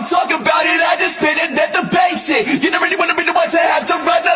talk about it, I just spit it at the basic. You don't really wanna be the one to have to run